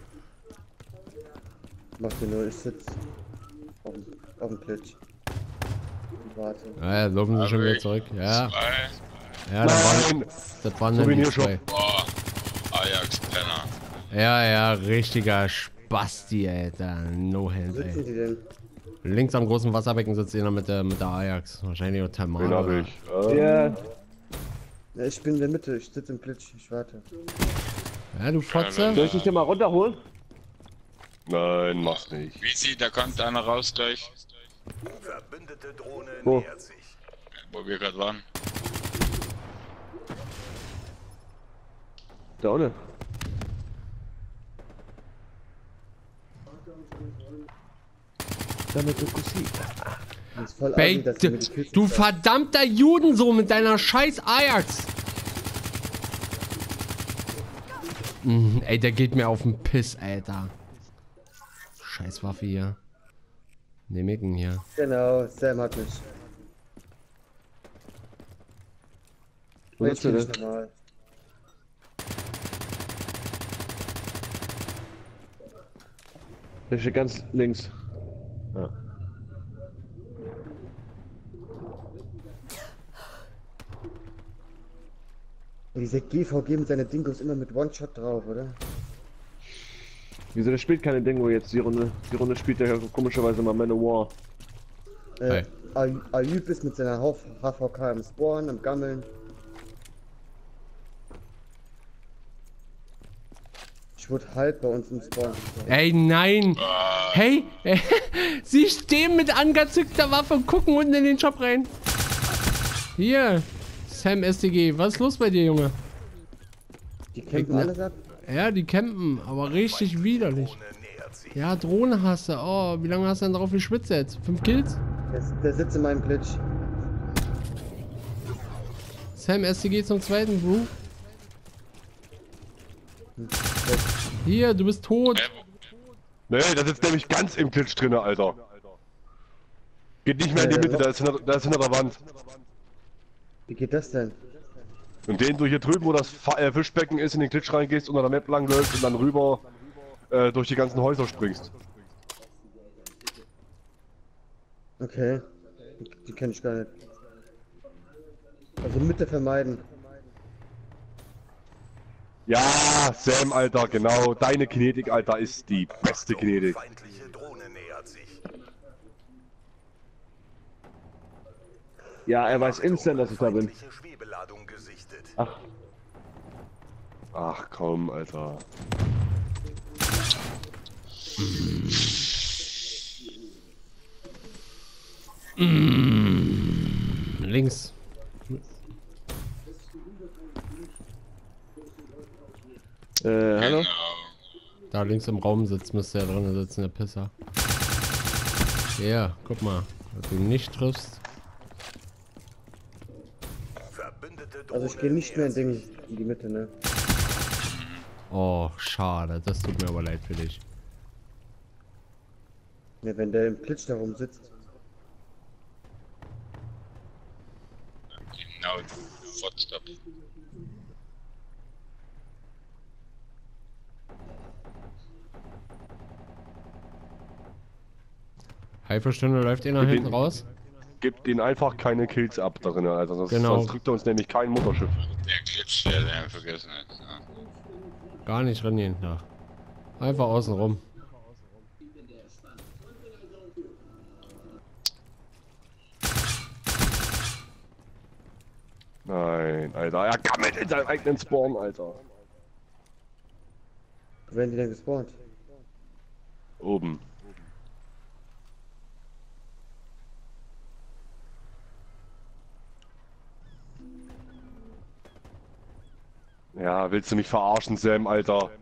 Mach dir nur, ich sitz auf dem Glitch. Und warte. Ja, laufen sie schon wieder zurück. Ja, Zwei. ja, das waren dann die zwei. Boah. Ajax Penner. Ja, ja, richtiger Spasti, Alter. No hand, Wo sitzen ey. die denn? Links am großen Wasserbecken sitzt einer mit der Ajax. Wahrscheinlich auch Den Thermal. hab oder? ich. Ja. Ja, ich bin in der Mitte, ich sitze im Glitch, ich warte. Ja, du Fotze. Soll ich dich denn mal runterholen? Nein, mach's nicht. Wie sieht, da kommt einer raus gleich. Verbündete Drohne Wo? nähert sich. Wo wir gerade waren. Da unten. Damit du Kussi. Das ist voll assi, dass die mir die Bait, Kills du nicht sagen. verdammter Judensohn mit deiner scheiß Ajax. Ey, der geht mir auf den Piss, Alter. Scheiß Waffe hier. Ne, Micken hier. Genau, Sam hat mich. Wo Jetzt sitzt du bin ich denn? normal. Der steht ganz links. Ja. Dieser GVG mit seinen Dingos immer mit One-Shot drauf, oder? Wieso, der spielt keine Dingo jetzt, die Runde. Die Runde spielt ja komischerweise mal Manowar. Hey. Ayub ist mit seiner HVK im Spawn, am Gammeln. Ich wurde halb bei uns im Spawn. Ey, nein! Hey! Sie stehen mit angezückter Waffe und gucken unten in den Shop rein. Hier! Sam SDG, was ist los bei dir, Junge? Die campen alles ab? Ja, die campen, aber richtig widerlich. Ja, Drohne hast du. Oh, wie lange hast du denn drauf geschwitzt jetzt? 5 Kills? Der sitzt in meinem Glitch. Sam SDG zum zweiten, Bro. Hier, du bist tot. Nee, da sitzt nämlich ganz im Glitch drinne, Alter. Geht nicht mehr in die Mitte, da ist hinter der Wand. Wie geht das denn? Und den du hier drüben, wo das Fischbecken ist, in den Glitch reingehst, unter der Map lang läufst und dann rüber durch die ganzen Häuser springst. Okay. Die kenne ich gar nicht. Also Mitte vermeiden. Ja, Sam, Alter, genau. Deine Kinetik, Alter, ist die beste Kinetik. Feindliche Drohne nähert sich. Ja, er weiß instant, dass ich da bin. Feindliche Schwebeladung gesichtet. Ach komm, Alter. Links. Hallo? Da links im Raum sitzt, müsste er drin sitzen, der Pisser. Ja, guck mal. Wenn du nicht triffst. Verbündete Also ich gehe nicht mehr in die Mitte, ne? Oh, schade. Das tut mir aber leid für dich. Ja, wenn der im Glitch da rum sitzt. Genau, du Fotstop. Haifelstunde läuft ihr nach hinten raus? Gibt ihnen einfach keine Kills ab darin, Alter. Genau. Sonst drückt er uns nämlich kein Mutterschiff. Der Glitch, der den vergessen hat. Ja. Gar nicht rennen nach. Einfach außen rum. Nein, Alter. Er gammelt in seinem eigenen Spawn, Alter. Wo werden die denn gespawnt? Oben. Ja, willst du mich verarschen, Sam, Alter?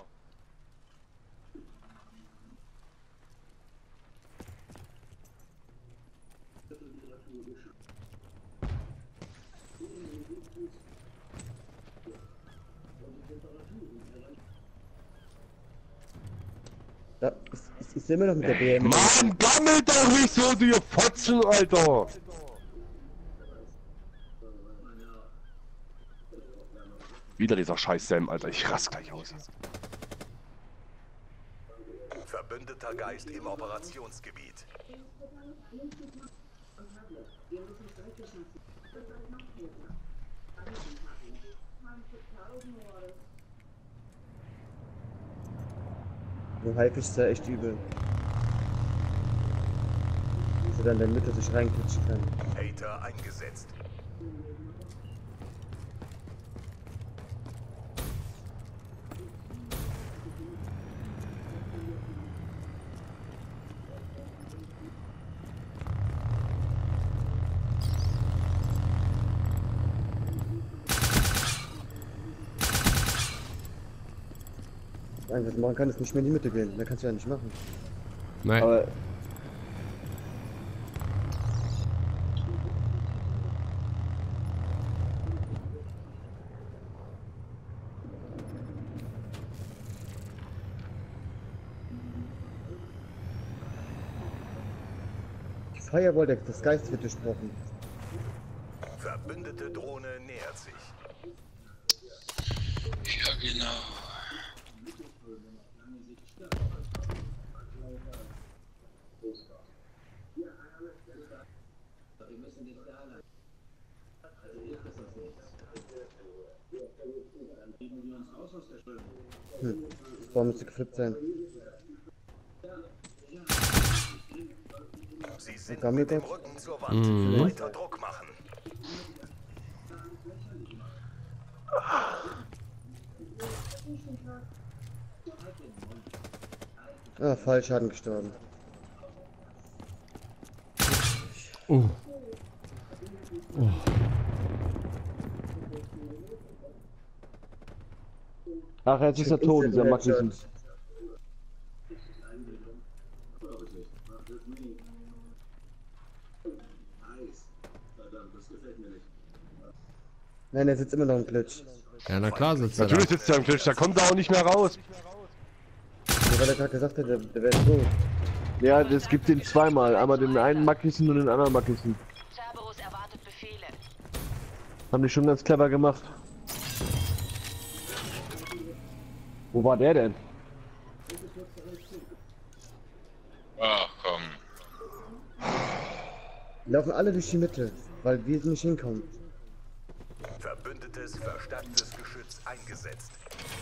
Da ist immer noch mit der BM. Mann, gammelt doch nicht so, du Fotzen, Alter! Wieder dieser scheiß Sam, Alter. Ich raste gleich aus. Verbündeter Geist im Operationsgebiet. Nur Haifisch ist ja echt übel. Dass er dann in der Mitte sich reinklitschen kann. Hater eingesetzt. Was machen kann, ist nicht mehr in die Mitte gehen. Da kannst du ja nicht machen. Nein. Aber Die Firewall, das Geist wird durchbrochen. Verbündete Drohne nähert sich. Ja, genau. Warum müsste geflippt sein? Sie sind Gummy mit dem Box? Rücken zur Wand. Weiter Druck machen. Ah, Fallschaden gestorben. Oh. Ach, jetzt ist er tot, dieser Magnussen. Nein, er sitzt immer noch im Glitch. Ja, na klar sitzt er da. Natürlich sitzt er im Tisch, da kommt er auch nicht mehr raus. Ja, weil er gerade gesagt hat, der wäre tot. Ja, es gibt den zweimal. Einmal den einen Magnussen und den anderen Magnussen. Cerberus erwartet Befehle. Haben die schon ganz clever gemacht. Wo war der denn? Ach komm. Die laufen alle durch die Mitte, weil wir nicht hinkommen. Verbündetes, verstärktes Geschütz eingesetzt.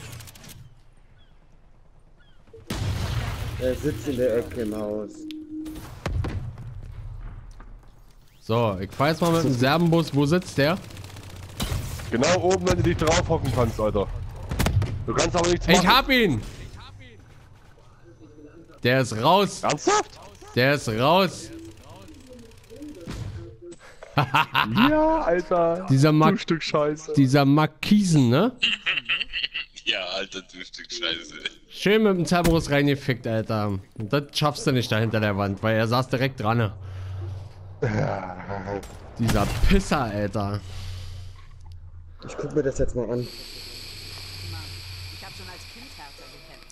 Er sitzt in der Ecke im Haus. So, ich fahr jetzt mal mit dem Serbenbus. Wo sitzt der? Genau oben, wenn du dich drauf hocken kannst, Alter. Du kannst aber nichts machen. Ich hab ihn! Der ist raus! Ernsthaft? Der ist raus! Ja, Alter. Dieser Du Stück Scheiße. Dieser Markisen, ne? Ja, Alter, du Stück Scheiße. Schön mit dem Cerberus reingefickt, Alter. Und das schaffst du nicht da hinter der Wand, weil er saß direkt dran. Ne? Dieser Pisser, Alter. Ich guck mir das jetzt mal an. Ich hab schon als Kind härter gekämpft.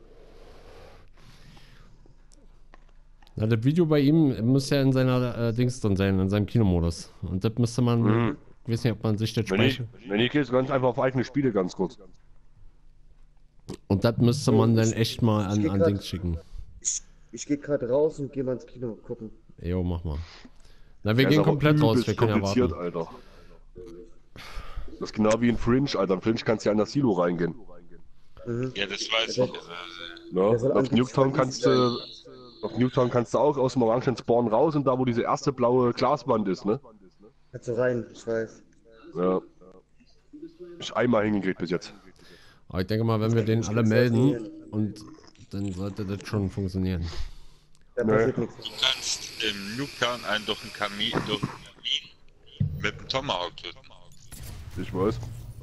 Na, das Video bei ihm muss ja in seiner Dings drin sein, in seinem Kinomodus. Und das müsste man, ich weiß nicht, ob man sich das speichert. Wenn ich gehe ganz einfach auf eigene Spiele ganz kurz. Und das müsste man dann echt mal Ich geh an grad- Dings schicken. Ich gehe gerade raus und gehe mal ins Kino gucken. Jo, mach mal. Na, wir Der gehen ist aber komplett raus, übelst wir können ja kompliziert, warten. Alter. Das ist genau wie in Fringe, Alter. In Fringe kannst du ja in das Silo reingehen. Ja, das weiß ich. Ne? Der soll Auf angeblich Nuketown kannst du... Auf Nuketown kannst du auch aus dem orangen Spawn raus und da, wo diese erste blaue Glaswand ist, ne? Kannst du rein, ich weiß. Ja. Ich einmal hingekriegt bis jetzt. Aber ich denke mal, wenn wir den alle melden, und dann sollte das schon funktionieren. Da Nee. passiert nichts. Du kannst im Nuketown einen durch den Kamin mit dem Tomahawk töten. Ich weiß.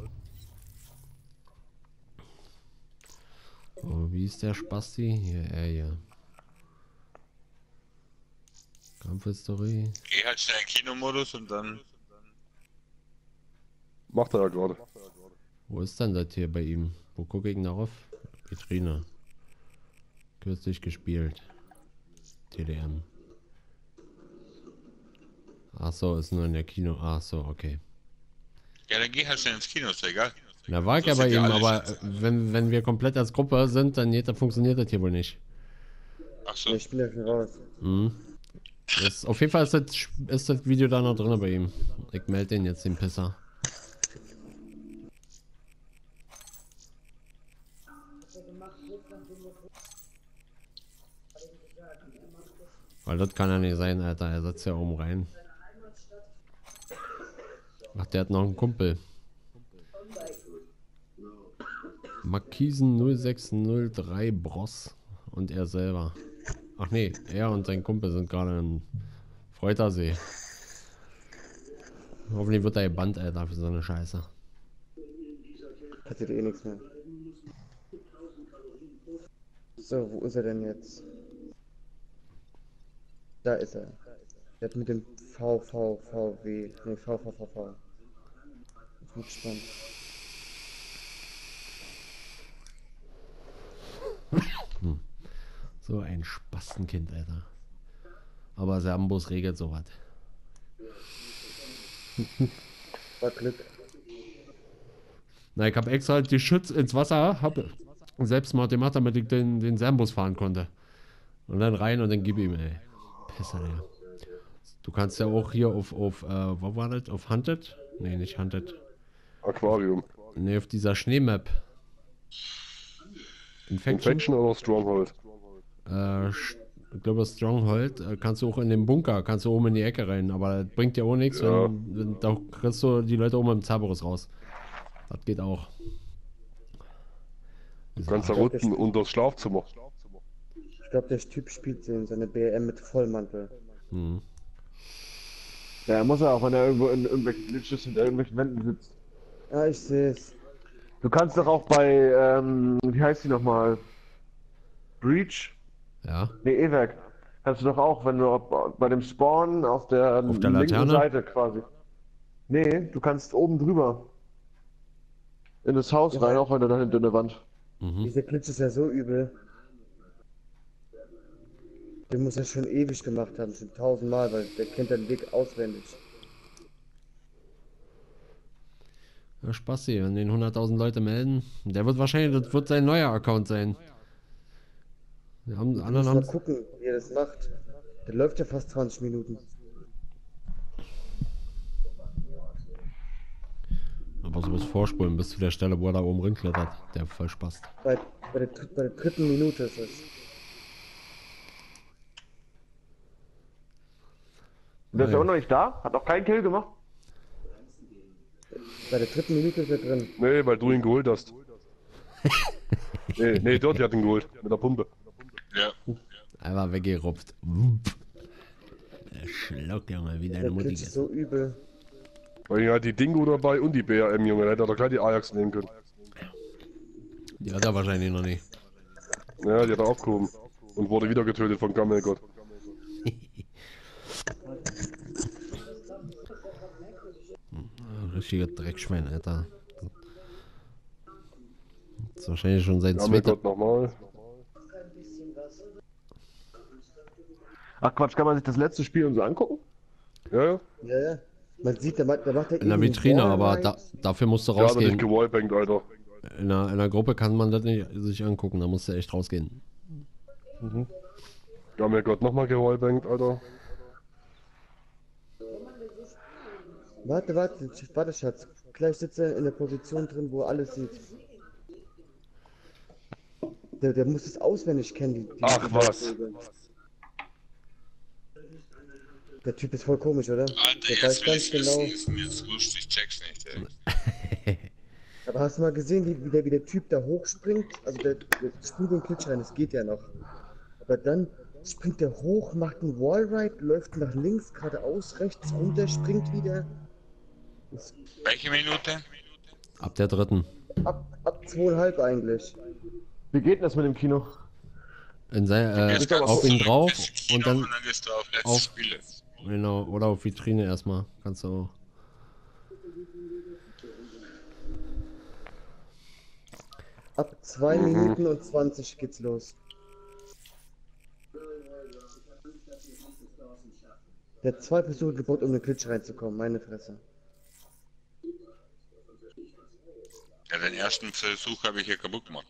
Oh, wie ist der Spasti? Hier, er hier. Kampfhistorie. Geh halt schnell in den Kinomodus und dann... Macht er ja gerade. Wo ist denn das hier bei ihm? Wo gucke ich denn darauf? Vitrine. Kürzlich gespielt. TDM. Ach so, ist nur in der Kino. Ach so, okay. Ja, dann geh halt schnell ins Kino, ist ja egal. Na, war ich So ja bei sind ihm, wir alle aber wenn wir komplett als Gruppe sind, dann funktioniert das hier wohl nicht. Ach so. Ja, ich bin ja schon raus. Mhm. Auf jeden Fall ist das Video da noch drin bei ihm. Ich melde den jetzt, den Pisser. Weil das kann ja nicht sein, Alter. Er sitzt ja oben rein. Ach, der hat noch einen Kumpel. Markisen 0603 Bross und er selber. Ach nee, er und sein Kumpel sind gerade im Freutersee. Hoffentlich wird er gebannt, Alter, für so eine Scheiße. Passiert eh nichts mehr. So, wo ist er denn jetzt? Da ist er. Der hat mit dem VVVW. Ne, VVVV. Ich bin gespannt. So ein Spastenkind, Alter. Aber Serbenbus regelt sowas. War Glück. Na, ich hab extra halt die Schütz ins Wasser, hab selbst mal gemacht, damit ich den Serbenbus fahren konnte. Und dann rein und dann gib ihm, ey. Pisser, ey. Du kannst ja auch hier auf wo war das? Auf Hunted? Nee, nicht Hunted. Aquarium. Ne, auf dieser Schneemap. Infection oder Stronghold? Ich glaube Stronghold, kannst du auch in den Bunker, kannst du oben in die Ecke rein, aber das bringt ja auch nichts, Ja. wenn da kriegst du die Leute oben im Cerberus raus. Das geht auch. Du kannst da unten unter das Schlafzimmer. Ich glaube, der Typ spielt seine BM mit Vollmantel. Hm. Ja, muss er auch, wenn er irgendwo in irgendwelchen Glitches hinter irgendwelchen Wänden sitzt. Ja, ich sehe es. Du kannst doch auch bei, wie heißt die nochmal? Breach? Ja. Ne, E-Werk. Kannst du doch auch, wenn du bei dem Spawn auf der linken Laterne? Seite quasi. Nee, du kannst oben drüber. In das Haus Ja. rein, auch wenn du da hinten in der Wand. Mhm. Dieser Glitch ist ja so übel. Den muss er schon ewig gemacht haben, schon 1000-mal, weil der kennt den Weg auswendig. Ja, Spasti, wenn den 100.000 Leute melden, der wird wahrscheinlich, das wird sein neuer Account sein. Die haben, Du anderen musst mal haben gucken, wie er das macht. Der läuft ja fast 20 Minuten. aber so bis vorspulen, bis zu der Stelle, wo er da oben rinklettert. Der voll Spaß. Bei der dritten Minute ist es. Der ist ja auch noch nicht da? Hat noch keinen Kill gemacht? Bei der dritten Minute ist er drin. Nee, weil du ihn geholt hast. Nee, dort hat ihn geholt. Mit der Pumpe. Ja. Einfach weggerupft. Wupp. Der schluckt ja mal wie deine Der Mutti. Glitch ist so übel. Weil er hat die Dingo dabei und die BRM, Junge. Da hätte er doch gleich die Ajax nehmen können. Die hat er wahrscheinlich noch nicht. Ja, die hat er aufgehoben. Und wurde wieder getötet von Gammelgott. Richtiger Dreckschwein, Alter. Das ist wahrscheinlich schon sein zweiter. Gammelgott nochmal. Ach Quatsch, kann man sich das letzte Spiel und so angucken? Ja, ja. Ja, ja. Man sieht, da macht er In der Vitrine, aber dafür musst du Der hat er nicht rausgehen. gewallbankt, Alter. In der Gruppe kann man das nicht sich angucken, da musst du echt rausgehen. Gammelgott nochmal gewallbankt, Alter. Warte, Schatz. Gleich sitzt er in der Position drin, wo er alles sieht. Der muss es auswendig kennen. Die Ach, was? Der Typ ist voll komisch, oder? Alter, Der jetzt weiß will ganz ich genau. wissen, ist mir jetzt wurscht, ich check's nicht, ey. Aber hast du mal gesehen, wie der Typ da hochspringt? Also der springt den Glitch rein, das geht ja noch. Aber dann springt der hoch, macht einen Wallride, läuft nach links, geradeaus, rechts runter, springt wieder. Welche Minute? Ab der dritten. Ab 2,5 eigentlich. Wie geht denn das mit dem Kino? In sein, Jetzt kannst auf du ihn zurück drauf ins Kino und dann gehst du auf letzte auf- Spiele. genau, oder auf Vitrine erstmal. Kannst du auch. Ab 2 Minuten und 20 geht's los. Der hat 2 Versuche gebraucht, um in den Glitch reinzukommen, meine Fresse. Ja, den ersten Versuch habe ich hier kaputt gemacht.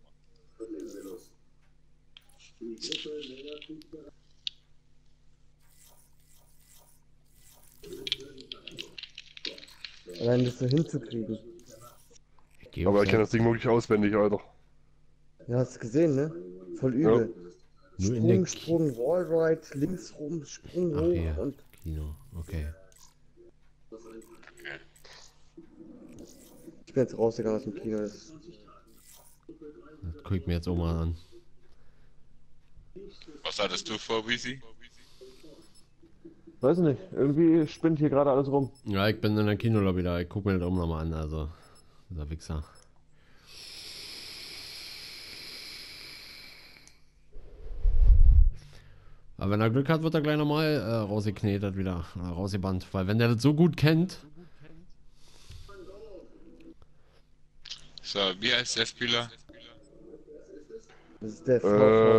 Allein das so hinzukriegen. Ich geh Aber auf ich kenne das Ding wirklich auswendig, Alter. Ja, hast du gesehen, ne? Voll übel. Nur in der Sprung, Wallride, links rum, Sprung Ach hoch hier, und Kino, okay. ich bin jetzt rausgegangen aus dem Kino. Das guck ich mir jetzt auch mal an. Was hattest du vor, Wisi? Weiß nicht, irgendwie spinnt hier gerade alles rum. Ja, ich bin in der Kinolobby da, ich guck mir das auch nochmal an, also. Dieser Wichser. Aber wenn er Glück hat, wird er gleich nochmal rausgeknetet wieder, rausgebannt. Weil wenn der das so gut kennt, So, wie heißt der Spieler? Das ist der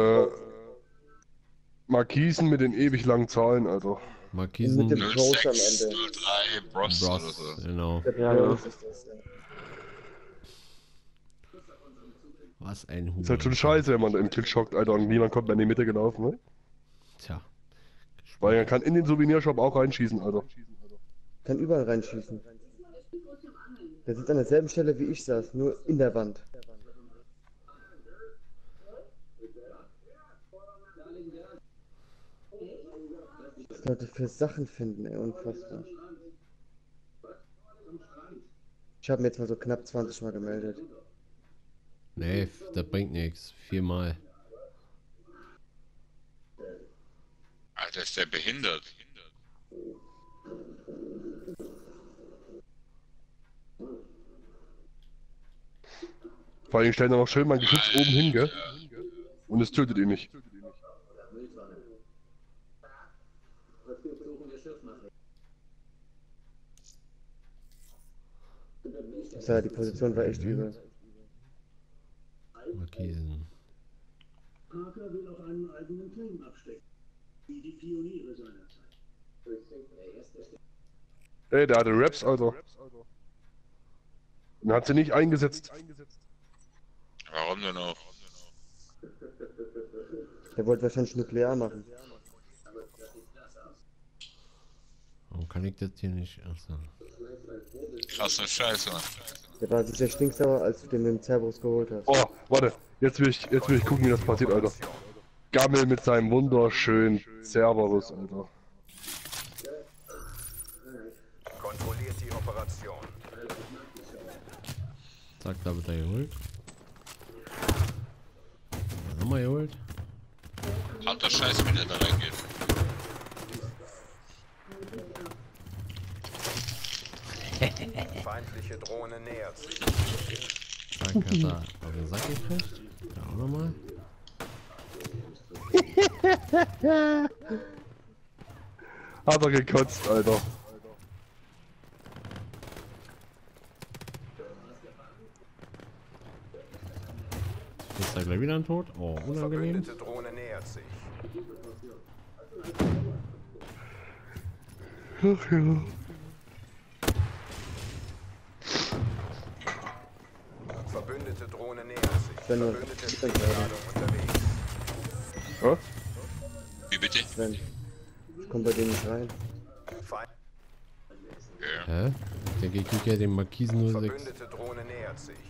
Markisen mit den ewig langen Zahlen, Alter. Markisen, Mit dem Bros am Ende. 0603 Bros oder Bros, so. genau. Der Ja, Bros ist das, ja. Was ein Huhn. Ist halt schon scheiße, wenn man in den Glitch schockt, Alter, und niemand kommt mehr in die Mitte gelaufen, ne? Tja. Weil man kann in den Souvenirshop auch reinschießen, Alter. Kann überall reinschießen. Der sitzt an derselben Stelle wie ich saß, nur in der Wand. Was Leute für Sachen finden, ey, unfassbar. Ich habe mir jetzt mal so knapp 20 Mal gemeldet. Nee, das bringt nichts. 4-mal. Alter, ist der behindert. Vor allem stellen da noch schön mein Geschütz oben hin, gell? Und es tötet ihn nicht. Ja, die Position war echt übel. Markisen. Parker will auch einen eigenen Turm abstecken, wie die Pioniere seiner Zeit. Ey, der hatte Raps, Alter. Und hat sie nicht eingesetzt. Warum denn auch? Der wollte wahrscheinlich nuklear machen. Warum kann ich das hier nicht? Achso. Krasse Scheiße. Der war sicher stinksauer, als du den mit dem Cerberus geholt hast. Oh, warte. Jetzt will ich gucken, wie das passiert, Alter. Gammel mit seinem wunderschönen Cerberus, Alter. Kontrolliert die Operation. Zack, da wird er geholt. Nochmal geholt. Harter Scheiß, wenn er da reingeht. Feindliche Drohne nähert sich. Zack, hat er auf den Sack gekriegt. Da auch nochmal. Hat er gekotzt, Alter. Ist er gleich wieder ein Tod? Oh, unangenehm. Verbündete Drohne nähert sich. Ach ja. Verbündete Drohne nähert sich. Sven, Verbündete ist gerade unterwegs. Hä? Wie bitte? Sven, ich komm bei denen nicht rein. Feind Hä? Ich denke, ich krieg ja den Markisen nur 6. Verbündete Drohne nähert sich.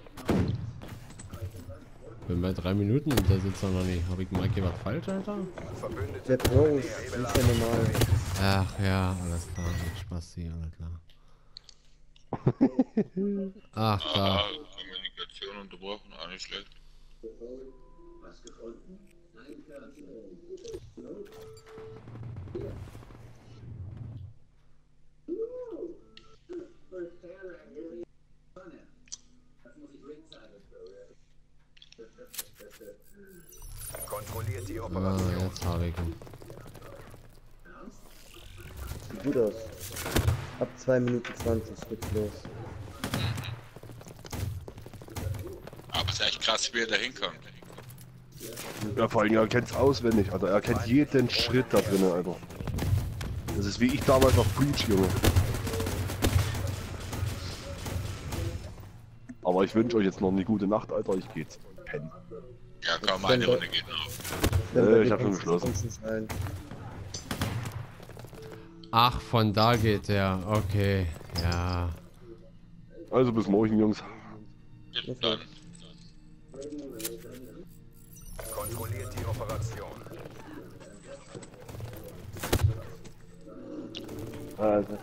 Bin bei 3 Minuten und der sitzt noch nicht. Hab ich mal was falsch, Alter? Verbündete Der Pro ist ja normal. Ach ja, alles klar. Mit Spaß hier, alles klar. Ach, da. Kommunikation unterbrochen, auch nicht schlecht. Was gefunden? Nein, Kontrolliert die Ah, Operation. jetzt habe ich ihn. Sieht gut aus. Ab 2 Minuten 20 geht's los. Aber es ist echt krass, wie er da hinkommt. Ja, vor allem, er kennt's auswendig, Alter. Er kennt jeden Schritt da drinnen, Alter. Das ist wie ich damals auf Breach, Junge. Aber ich wünsche euch jetzt noch eine gute Nacht, Alter. Ich geh jetzt pennen. Ja, komm, eine Runde geht noch. Ich hab schon geschlossen. Ach, von da geht der. Okay, ja. Also bis morgen, Jungs. Dann. Kontrolliert die Operation. Also.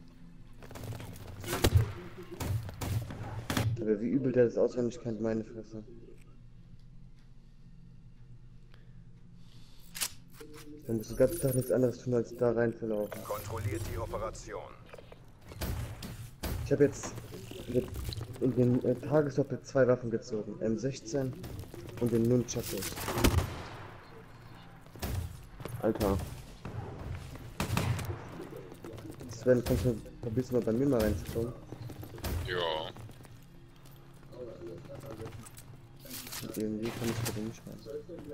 Aber wie übel der das auswendig kennt, meine Fresse. Dann musst du den ganzen Tag nichts anderes tun, als da reinzulaufen. Kontrolliert die Operation. Ich habe jetzt in den Tagesdoppel 2 Waffen gezogen. M16 und den Nunchakus. Alter. Sven, kannst du probierst mal bei mir mal reinzukommen? Ja. Irgendwie kann ich bei dir nicht rein.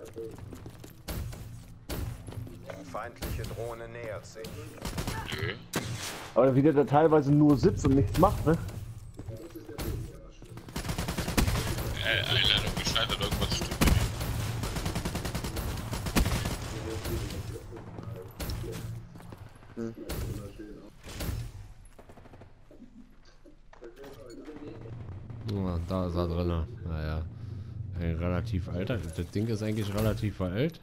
Feindliche Drohne nähert sich. Nö. Aber wie der da teilweise nur sitzt und nichts macht, ne? Einladung gescheitert, irgendwas stimmt nicht. Da ist er drin. Naja. Ein relativ alter. Das Ding ist eigentlich relativ alt.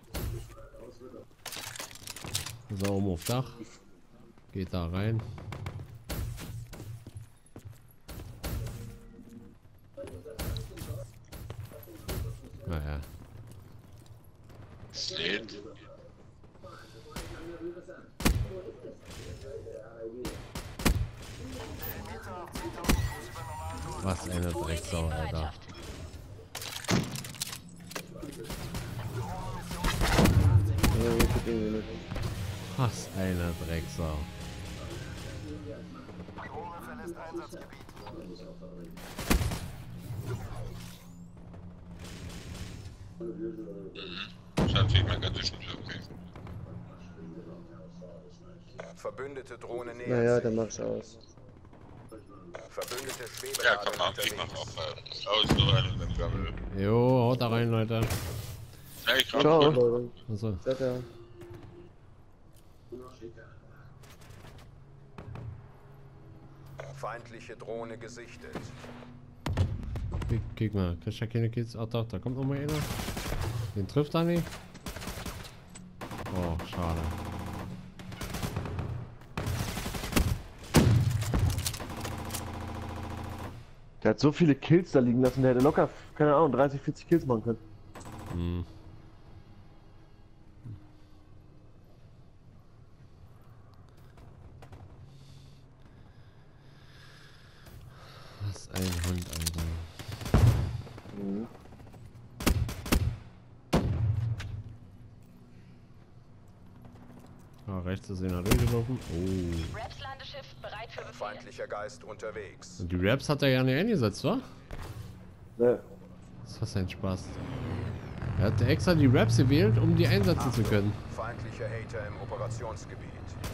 So, oben auf Dach. Geht da rein. Naja. Steht. Was eine Drecksau, Alter. Was eine Drecksau. Schaut wie mein ganzes Spiel, okay. Verbündete Drohne nähert Naja, sich. dann mach's aus. Verbündete Ja, komm mal, Schwebeladung ich mach auch aus, nur einen mit Gammel. Jo, haut da rein, Leute. Ja, ich Ciao. komm. Leute. Also, Ciao, ciao. Feindliche Drohne gesichtet. guck mal, kriegt ja keine Kills. Ach doch, da kommt noch mal einer. Den trifft er nicht. Oh, schade. Der hat so viele Kills da liegen lassen, der hätte locker, keine Ahnung, 30, 40 Kills machen können. Hm. Was ein Hund, Alter. Mhm. Ah, rechts ist einer durchgelaufen. Oh. Raps-Landeschiff bereit für Befehl. Feindlicher Geist unterwegs. Und die Raps hat er ja nicht eingesetzt, wa? Ne. Das war sein Spaß. Er hat extra die Raps gewählt, um die einsetzen zu können. Feindlicher Hater im Operationsgebiet.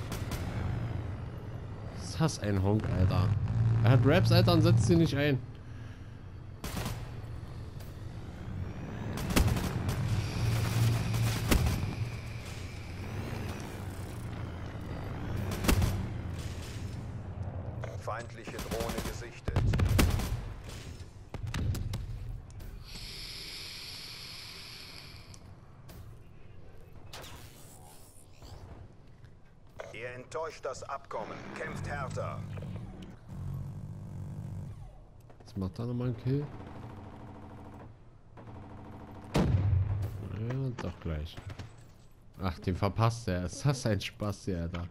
Ist das ein Honk, Alter. Er hat Raps, Alter, und setzt sie nicht ein. Feindliche Drohne gesichtet. Ihr enttäuscht das Abkommen. Kämpft härter. Jetzt macht er nochmal einen Kill. Ja, doch gleich. Ach, den verpasst er. Ist das ein Spaß hier, Alter.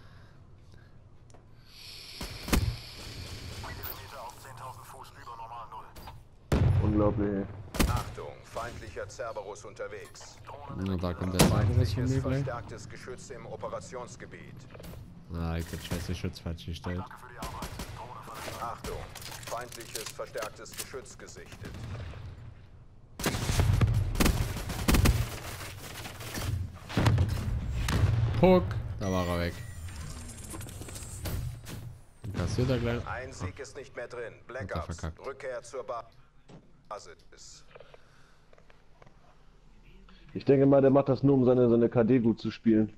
Unglaublich. Achtung, feindlicher Cerberus unterwegs. Na, da kommt der Cerberus von Feindliches mir gleich. verstärktes Geschütz im Operationsgebiet. Ah, ich hab scheiße Schutz falsch gestellt. Achtung, feindliches verstärktes Geschütz gesichtet. Puck! Da war er weg. Den kassiert er gleich. Ein Sieg ist nicht mehr drin. Hat er Blackups. verkackt. Rückkehr zur Basis. Ich denke mal, der macht das nur, um seine KD gut zu spielen.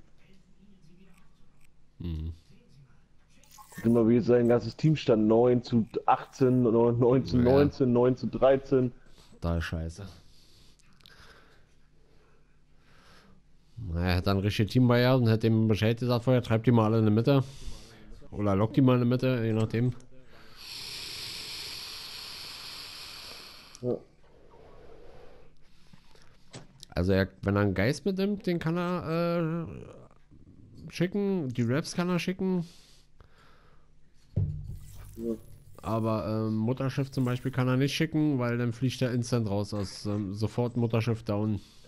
Hm. Guck mal, wie sein ganzes Team stand. 9 zu 18, 9 zu 19, 9 zu 13. Da ist scheiße. Er hat dann ein richtiges Team bei ihr und hat dem Bescheid gesagt vorher, treibt die mal alle in die Mitte. Oder lockt die mal in die Mitte, je nachdem. Ja. Also wenn er einen Geist mitnimmt, den kann er schicken. Die Raps kann er schicken. Ja. Aber Mutterschiff zum Beispiel kann er nicht schicken, weil dann fliegt er instant raus aus sofort Mutterschiff down.